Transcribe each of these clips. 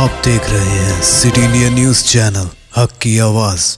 आप देख रहे हैं सिटी इंडिया न्यूज चैनल, हक की आवाज।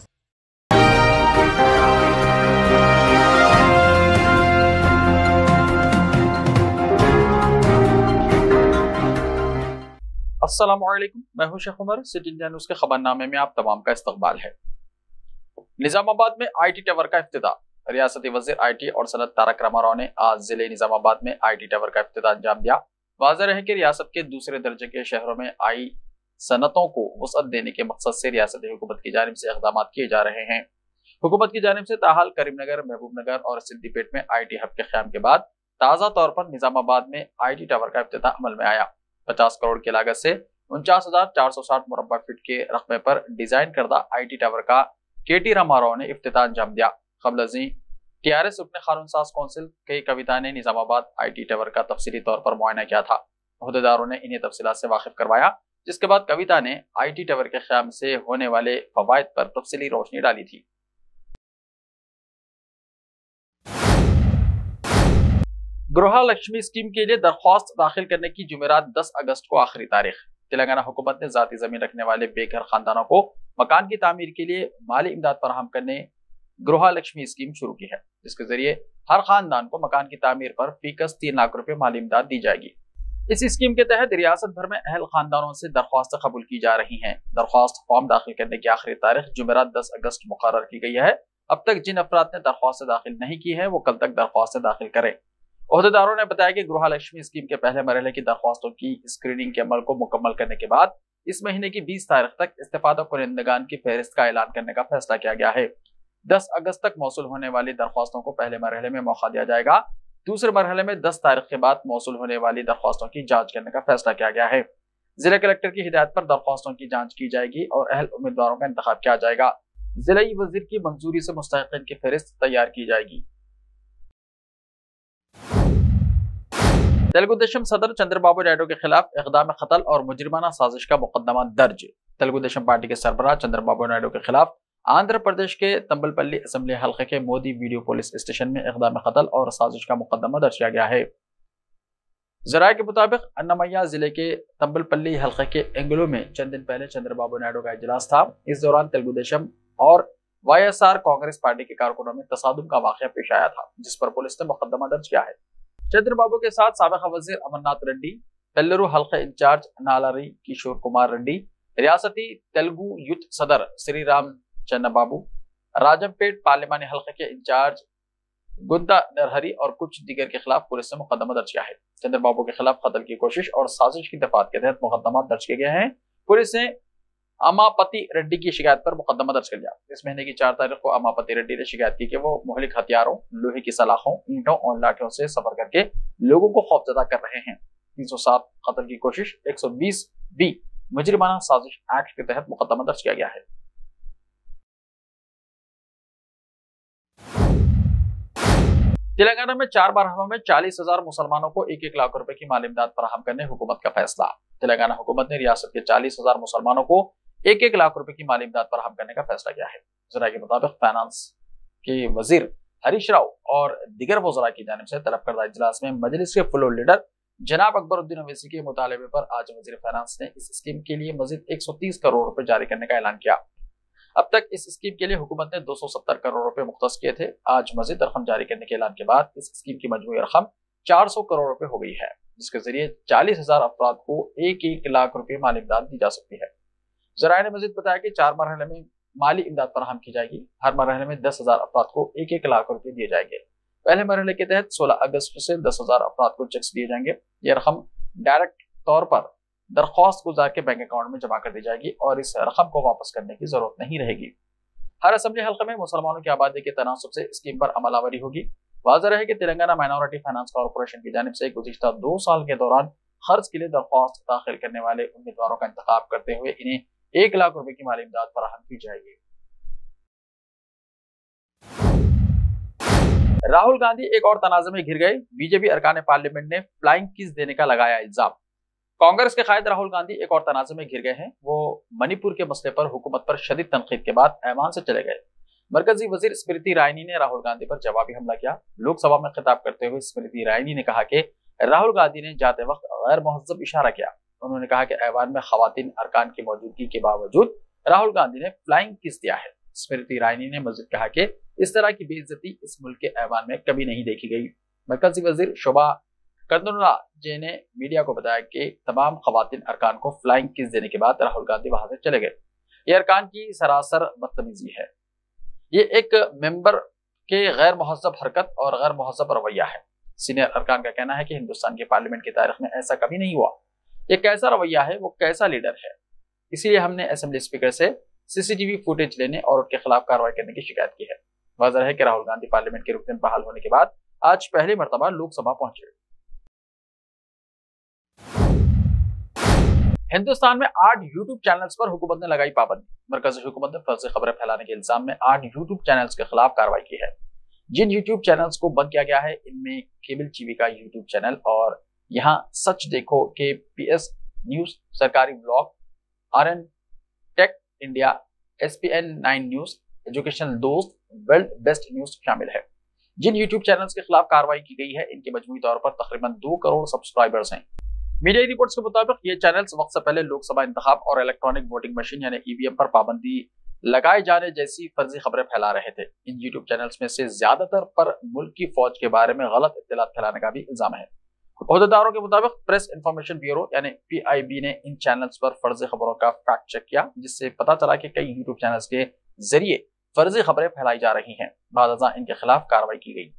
अस्सलाम वालेकुम, मैं हूं Sheikh Umar. City India news के खबरनामे में आप तमाम का इस्तकबाल है। निजामाबाद में आईटी टावर का इफ्तिताह। रियासती वजीर आईटी और सनत तारक रामाराव ने आज जिले निजामाबाद में आईटी टावर का इफ्तिताह अंजाम दिया। वाज़ेह रहे कि रियासत के दूसरे दर्जे के शहरों में आई सनतों को वसअत देने के मकसद से रियासती हुकूमत की जानिब से इक़दाम किए जा रहे हैं। हुकूमत की जानिब से ताहाल करीमनगर, महबूबनगर और सिद्दीपेट में आईटी हब के क़याम के बाद ताज़ा तौर पर निजामाबाद में आईटी टावर का इफ्तिताह अमल में आया। 50 करोड़ की लागत से 49,460 मुरब्बा फीट के रकबे पर डिजाइन करदा आईटी टावर का केटी रामाराव ने इफ्तिताह अंजाम दिया। कबल अज़ीं टीआरएस रुकन कानून साज कौंसिल के कविता ने निजामाबाद आईटी टावर का तफसीली तौर पर मुआयना किया था। अहदेदारों ने इन्हें तफसीलात से वाकिफ करवाया, जिसके बाद कविता ने आईटी टावर के क़याम से होने वाले फवायद पर तफसीली रोशनी डाली थी। गृह लक्ष्मी स्कीम के लिए दरख्वास्त दाखिल करने की जुमेरात 10 अगस्त को आखिरी तारीख। तेलंगाना हुकूमत ने जाती जमीन रखने वाले बेघर खानदानों को मकान की तामीर के लिए माली इमदाद फराहम करने गृह लक्ष्मी स्कीम शुरू की है, जिसके जरिए हर खानदान को मकान की तामीर पर फीकस 3 लाख रुपए माली इमदाद दी जाएगी। इस स्कीम के तहत रियासत भर में अहल खानदानों से दरख्वास्त कबूल की जा रही हैं। दरख्वास्त फॉर्म दाखिल करने की आखिरी तारीख जुमेरात 10 अगस्त मुकर्रर की गई है। अब तक जिन अफराद ने दरख्वास्त दाखिल नहीं की है वो कल तक दरख्वास्त दाखिल करें। अहदेदारों ने बताया कि गृह लक्ष्मी स्कीम के पहले मरहले की दरख्वास्तों की स्क्रीनिंग के अमल को मुकम्मल करने के बाद इस महीने की 20 तारीख तक इस्तेफादा कुनिंदगान की फहरिस्त का ऐलान करने का फैसला किया गया है। 10 अगस्त तक मौसूल होने वाली दरख्वास्तों को पहले मरहले में मौका दिया जाएगा। दूसरे मरहले में 10 तारीख के बाद मौसूल होने वाली दरख्वास्तों की जांच करने का फैसला किया गया है। जिला कलेक्टर की हिदायत पर दरख्वास्तों की जांच की जाएगी और अहल उम्मीदवारों का इंतखाब किया जाएगा। जिलाई वजीर की मंजूरी से मुस्तहिकीन की फहरिस्त तैयार की जाएगी। तेलुगु देशम सदर चंद्रबाबू नायडू के खिलाफ इक़दाम क़त्ल और मुजरिमाना साजिश का मुकदमा दर्ज। तेलुगु देशम पार्टी के सरबराह चंद्रबाबू नायडू के खिलाफ आंध्र प्रदेश के तंबलपल्ली असेंबली हल्के के मोदी वीडियो पुलिस स्टेशन में इक़दाम क़त्ल और साजिश का मुकदमा दर्ज किया गया है। जराये के मुताबिक अन्नमैया जिले के तंबलपल्ली हल्के के एंगलो में चंद दिन पहले चंद्रबाबू नायडू का इजलास था। इस दौरान तेलुगु देशम और वाईएसआर कांग्रेस पार्टी के कारकुनों में तसादुम का वाक़या पेश आया था, जिस पर पुलिस ने मुकदमा दर्ज किया है। चंद्रबाबू के साथ साबिक़ वज़ीर अमरनाथ रेड्डी, तेल्लुरु हल्के इंचार्ज नालारी किशोर कुमार रेड्डी, रियासती तेलुगु यूथ सदर श्री राम चन्नबाबू, राजमपेट पार्लिमानी हल्के के इंचार्ज गुंदा नरहरी और कुछ दीगर के खिलाफ पुलिस ने मुकदमा दर्ज किया है। चंद्रबाबू के खिलाफ कत्ल की कोशिश और साजिश की दफात के तहत मुकदमा दर्ज किए गए हैं। पुलिस ने अमापति रेड्डी की शिकायत पर मुकदमा दर्ज कर लिया। इस महीने की 4 तारीख को अमापति रेड्डी ने शिकायत की कि वो मुहलिक हथियारों, लोहे की सलाखों, ईंटों और लाठियों से सफर करके लोगों को खौफजदा कर रहे हैं। 307 कत्ल की कोशिश 120 बी मुजरिमाना साजिश एक्ट के तहत मुकदमा दर्ज किया गया है। तेलंगाना में 4 मरहलों में 40,000 मुसलमानों को 1-1 लाख रुपए की माली इमदाद फराहम करने हुकूमत का फैसला। तेलंगाना हुकूमत ने रियासत के 40,000 मुसलमानों को 1-1 लाख रुपए की माली इमदाद फराहम करने का फैसला किया है। जरा के मुताबिक फाइनेंस के वजीर हरीश राव और दीगर वज़रा की जानिब से तलब करदा इजलास में मजलिस के फ्लोर लीडर जनाब अकबरुद्दीन अवैसी के मुतालबे पर आज वजीर फाइनेंस ने इस स्कीम के लिए मजीद 130 करोड़ रुपए जारी करने का ऐलान किया। अब तक इस स्कीम के लिए हुकूमत ने 270 करोड़ रुपए मुख्तस किए थे। आज मजीद रकम जारी करने के ऐलान के बाद इस स्कीम की मजमूई रकम 400 करोड़ रुपए हो गई है, जिसके जरिए 40,000 अफराद को 1-1 लाख रुपए माली इमदाद दी जा सकती है। जराये ने मजीद बताया कि 4 मरहले में माली इमदाद फराहम की जाएगी। हर मरहले में 10,000 अफराद को 1-1 लाख रुपए दिए जाएंगे। पहले मरहले के तहत 16 अगस्त से 10,000 अफराद को चेक्स दिए जाएंगे। यह रकम डायरेक्ट तौर पर दरख्वास्त गुजार के बैंक अकाउंट में जमा कर दी जाएगी और इस रकम को वापस करने की जरूरत नहीं रहेगी। हर असेंबली हल्के में मुसलमानों की आबादी के तनासुब से स्कीम पर अमलावरी होगी। वाज़ेह रहे कि तेलंगाना माइनॉरिटी फाइनेंस कॉर्पोरेशन की जानिब से गुज़िश्ता 2 साल के दौरान खर्च के लिए दरख्वास्त दाखिल करने वाले उम्मीदवारों का इंतखाब करते हुए इन्हें 1 लाख रुपए की माली इमदाद फराहम की जाएगी। राहुल गांधी एक और तनाज़े में घिर गए। बीजेपी अरकान पार्लियामेंट ने फ्लाइंग किस देने का लगाया इल्जाम। कांग्रेस के कायद राहुल गांधी एक और तनाज़े में घिर गए हैं। वो मणिपुर के मसले पर हुकूमत पर शदीद तनकीद के बाद ऐवान से चले गए। मरकजी वजीर स्मृति ईरानी ने राहुल गांधी पर जवाबी हमला किया। लोकसभा में खिताब करते हुए स्मृति ईरानी ने कहा कि राहुल गांधी ने जाते वक्त गैर मुहज़्ज़ब इशारा किया। उन्होंने कहा कि ऐवान में खवातीन अरकान की मौजूदगी के बावजूद राहुल गांधी ने फ्लाइंग किस दिया है। स्मृति ईरानी ने मजीद कहा कि इस तरह की बेइज्जती इस मुल्क के ऐवान में कभी नहीं देखी गई। मरकजी वजीर शोभा कर्ंदलाजे ने मीडिया को बताया कि तमाम खवातीन अरकान को फ्लाइंग किस देने के बाद राहुल गांधी वहां से चले गए। ये अरकान की सरासर बदतमीजी है। ये एक मेंबर के गैर मुहज़्ज़ब हरकत और गैर मुहज़्ज़ब रवैया है। सीनियर अरकान का कहना है कि हिंदुस्तान की पार्लियामेंट की तारीख में ऐसा कभी नहीं हुआ। ये कैसा रवैया है, वो कैसा लीडर है। इसीलिए हमने असेंबली स्पीकर से सीसीटीवी फुटेज लेने और उनके खिलाफ कार्रवाई करने की शिकायत की है। वाज़ेह है कि राहुल गांधी पार्लियामेंट के रुकन बहाल होने के बाद आज पहली मर्तबा लोकसभा पहुंचे। हिंदुस्तान में 8 यूट्यूब चैनल्स पर हुकूमत ने लगाई पाबंदी। मरकजी हुकूमत ने फर्जी खबरें फैलाने के इल्जाम में 8 यूट्यूब चैनल्स के खिलाफ कार्रवाई की है। जिन यूट्यूब चैनल्स को बंद किया गया है इनमें केबल टीवी का यूट्यूब चैनल और यहाँ सच देखो KPS न्यूज, सरकारी blog, RN tech India, SPN 9 news, educational दोस्त, वर्ल्ड बेस्ट न्यूज शामिल है। जिन यूट्यूब चैनल्स के खिलाफ कार्रवाई की गई है इनके मजमूई तौर पर तकरीबन 2 करोड़ सब्सक्राइबर्स हैं। मीडिया रिपोर्ट्स के मुताबिक ये चैनल्स वक्त से पहले लोकसभा इंतखाब और इलेक्ट्रॉनिक वोटिंग मशीन यानी EVM पर पाबंदी लगाए जाने जैसी फर्जी खबरें फैला रहे थे। इन यूट्यूब चैनल्स में से ज्यादातर पर मुल्क की फौज के बारे में गलत इत्तलात फैलाने का भी इल्जाम है। ओहदेदारों के मुताबिक प्रेस इंफॉर्मेशन ब्यूरो यानी PIB ने इन चैनल्स पर फर्जी खबरों का फैक्ट चेक किया, जिससे पता चला कि कई यूट्यूब चैनल्स के जरिए फर्जी खबरें फैलाई जा रही हैं। बाद इनके खिलाफ कार्रवाई की गई।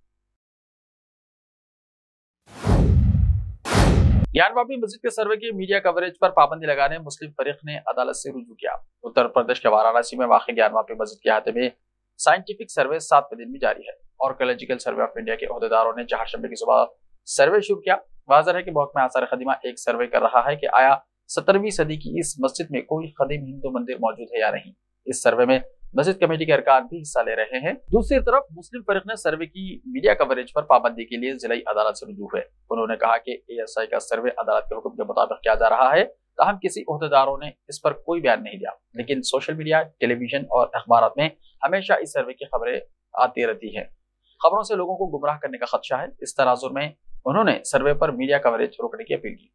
ज्ञानवापी मस्जिद के सर्वे की मीडिया कवरेज पर पाबंदी लगाने मुस्लिम फरीक ने अदालत से रुजू किया। उत्तर प्रदेश के वाराणसी में वाक़ ज्ञानवापी मस्जिद के अहाते में साइंटिफिक सर्वे 7वें दिन भी जारी है। आर्कियोलॉजिकल सर्वे ऑफ इंडिया के ओहदेदारों ने चहारशंबे की सुबह सर्वे शुरू किया। वाज़ेह है कि मुल्क में आसार क़दीमा एक सर्वे कर रहा है कि आया 17वीं सदी की इस मस्जिद में कोई कदीम हिंदू मंदिर मौजूद है या नहीं। इस सर्वे में मस्जिद कमेटी के अरकान भी हिस्सा ले रहे हैं। दूसरी तरफ मुस्लिम फरीक ने सर्वे की मीडिया कवरेज पर पाबंदी के लिए जिला अदालत से रुजू हुए। उन्होंने कहा कि ASI का सर्वे अदालत के हुक्म के मुताबिक किया जा रहा है, ताहम किसी ओहदेदारों ने इस पर कोई बयान नहीं दिया। लेकिन सोशल मीडिया, टेलीविजन और अखबार में हमेशा इस सर्वे की खबरें आती रहती है। खबरों से लोगों को गुमराह करने का खदशा है। इस तनाजुर में उन्होंने सर्वे पर मीडिया कवरेज रोकने की अपील की।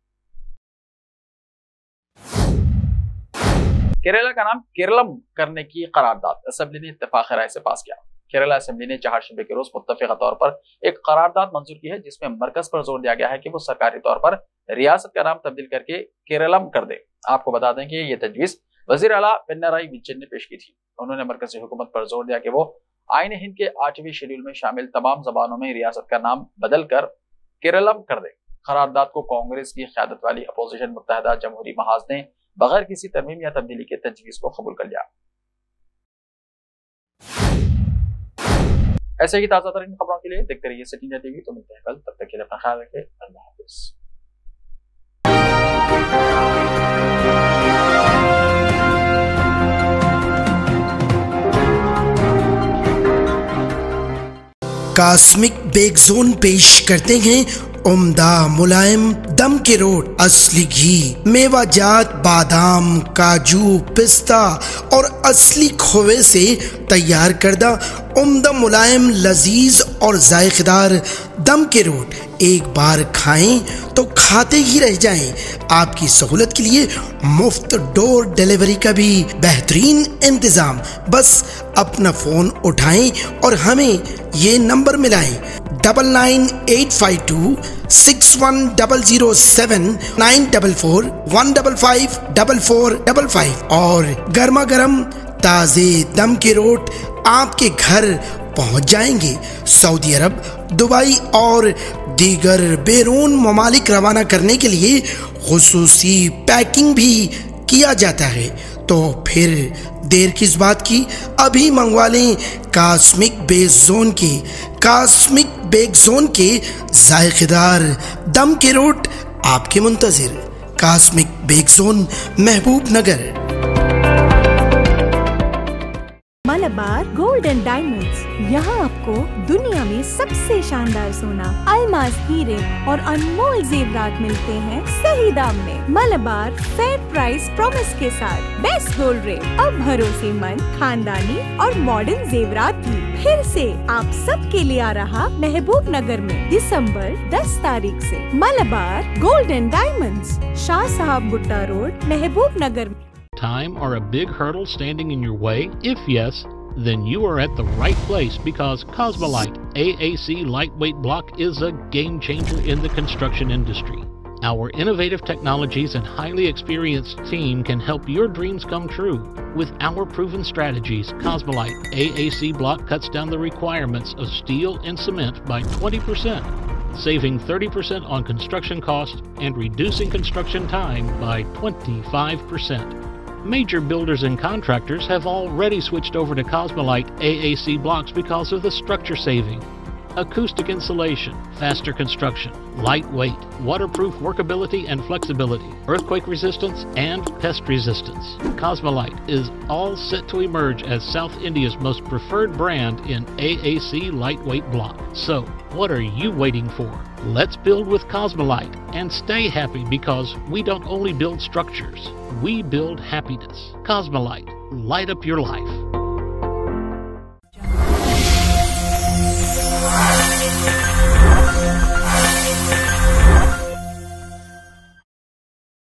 केरला का नाम केरलम करने की करारदाद असेंबली ने इत्तेफाक राय से पास किया। केरला असेंबली ने चहारशंबे के रोज मुत्तफिका तौर पर एक करारदाद मंजूर की है, जिसमें मरकज पर जोर दिया गया है कि वो सरकारी तौर पर रियासत का नाम तब्दील करके केरलम कर दे। आपको बता दें कि ये तजवीज वजीर आला पिनराई विजयन ने पेश की थी। उन्होंने मरकजी हुकूमत पर जोर दिया कि वो आईन हिंद के 8वें शेड्यूल में शामिल तमाम जबानों में रियासत का नाम बदल कर केरलम कर दे। करारदाद को कांग्रेस की क़यादत वाली अपोजिशन मुत्तहदा जमहूरी महाज ने बगैर किसी तरमीम या तब्दीली के तजवीज को कबूल कर लिया। ऐसे ही ताज़ा तरीन खबरों के लिए देखते रहिए सिटी इंडिया टीवी। तो मिलते हैं कल, तब तक के लिए अपना ख्याल रखें। अल्लाह हाफिज़। कास्मिक बेक जोन पेश करते हैं उम्दा मुलायम दम के रोट, असली घी, मेवाजात बादाम, काजू, पिस्ता और असली खोवे से तैयार करदा उम्दा मुलायम लजीज और जायकेदार दम के रोट एक बार खाएं तो खाते ही रह जाएं। आपकी सहूलत के लिए मुफ्त डोर डिलीवरी का भी बेहतरीन इंतजाम। बस अपना फोन उठाएं और हमें ये नंबर मिलाएं 9985261007 944155455 और गर्मा गर्म ताज़े दम के रोट आपके घर पहुंच जाएंगे। सऊदी अरब, दुबई और दीगर बैरून ममालिक रवाना करने के लिए खुसूसी पैकिंग भी किया जाता है। तो फिर देर किस बात की, अभी मंगवा लें कास्मिक बेक जोन के जायकेदार दम के रोट आपके मुंतजिर। कास्मिक bake zone, Mahabubnagar. Malabar gold and diamonds, यहाँ आपको आपको दुनिया में सबसे शानदार सोना, अलमास हीरे और अनमोल जेवरात मिलते हैं सही दाम में। मलबार फेयर प्राइस प्रॉमिस के साथ बेस्ट गोल्ड रेट, अब भरोसेमंद, खानदानी और मॉडर्न जेवरात भी फिर से आप सबके लिए आ रहा महबूब नगर में दिसंबर 10 तारीख से। Malabar gold and diamonds, Shah Sahab Bhutta road, Mehboob Nagar. Time or a big hurdle standing in your way? If yes, then you are at the right place, because Cosmolite AAC lightweight block is a game changer in the construction industry. Our innovative technologies and highly experienced team can help your dreams come true. With our proven strategies, Cosmolite AAC block cuts down the requirements of steel and cement by 20%, saving 30% on construction costs and reducing construction time by 25%. Major builders and contractors have already switched over to Cosmolite AAC blocks because of the structure saving, acoustic insulation, faster construction, lightweight, waterproof workability and flexibility, earthquake resistance, and pest resistance. Cosmolite is all set to emerge as South India's most preferred brand in AAC lightweight block. So, what are you waiting for? Let's build with Cosmolite and stay happy, because we don't only build structures, we build happiness. Cosmolite, light up your life.